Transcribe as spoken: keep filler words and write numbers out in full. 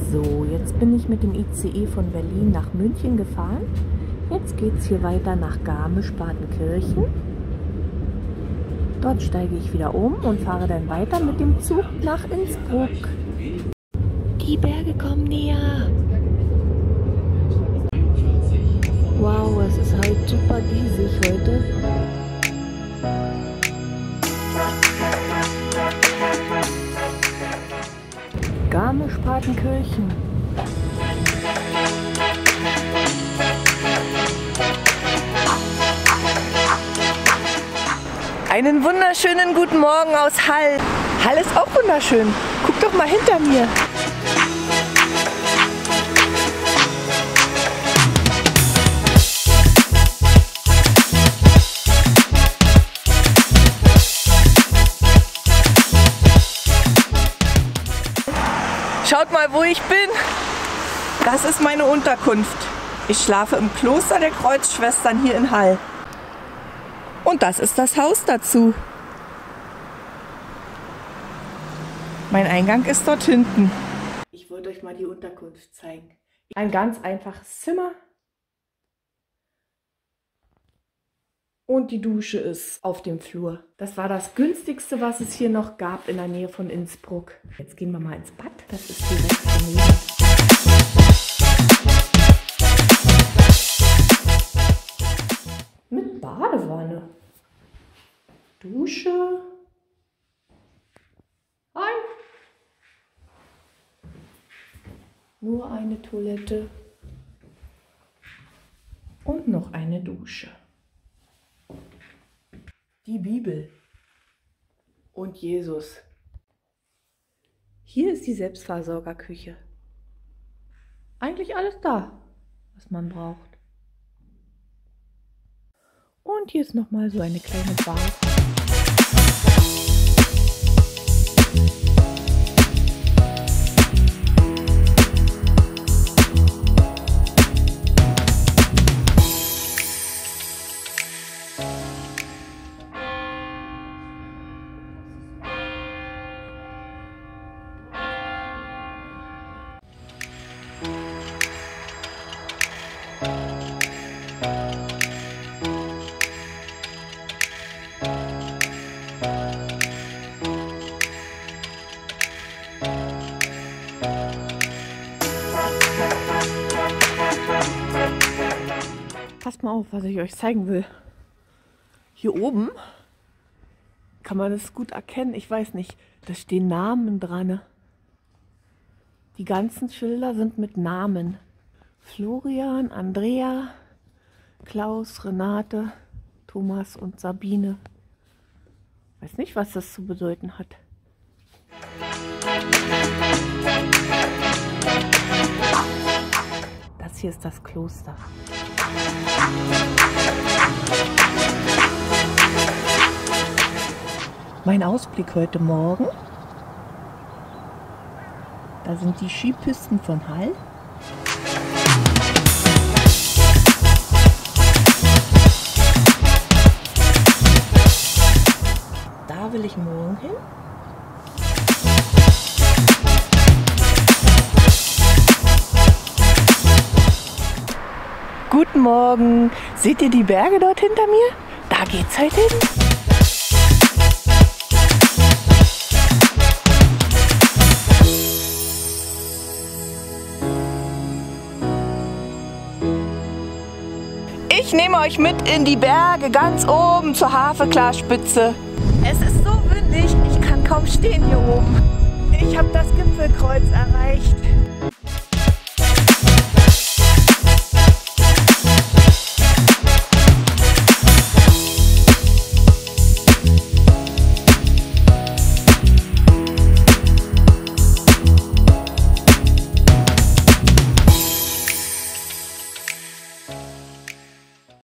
So, jetzt bin ich mit dem I C E von Berlin nach München gefahren. Jetzt geht es hier weiter nach Garmisch-Partenkirchen. Dort steige ich wieder um und fahre dann weiter mit dem Zug nach Innsbruck. Die Berge kommen näher. Wow, es ist halt super diesig heute. Garmisch-Partenkirchen. Einen wunderschönen guten Morgen aus Hall. Hall ist auch wunderschön. Guck doch mal hinter mir. Schaut mal, wo ich bin. Das ist meine Unterkunft. Ich schlafe im Kloster der Kreuzschwestern hier in Hall. Und das ist das Haus dazu. Mein Eingang ist dort hinten. Ich wollte euch mal die Unterkunft zeigen. Ein ganz einfaches Zimmer. Und die Dusche ist auf dem Flur. Das war das günstigste, was es hier noch gab in der Nähe von Innsbruck. Jetzt gehen wir mal ins Bad. Das ist direkt daneben. Mit Badewanne. Dusche. Hi. Nur eine Toilette. Und noch eine Dusche. Die Bibel und Jesus. Hier ist die Selbstversorgerküche. Eigentlich alles da, was man braucht. Und hier ist noch mal so eine kleine Bar. Passt mal auf, was ich euch zeigen will. Hier oben kann man es gut erkennen. Ich weiß nicht, da stehen Namen dran. Die ganzen Schilder sind mit Namen. Florian, Andrea, Klaus, Renate, Thomas und Sabine. Weiß nicht, was das zu bedeuten hat. Das hier ist das Kloster. Mein Ausblick heute Morgen. Da sind die Skipisten von Hall. Da will ich morgen hin. Guten Morgen. Seht ihr die Berge dort hinter mir? Da geht's heute hin. Ich nehme euch mit in die Berge ganz oben zur Haveklarspitze. Es ist so windig, ich kann kaum stehen hier oben. Ich habe das Gipfelkreuz erreicht.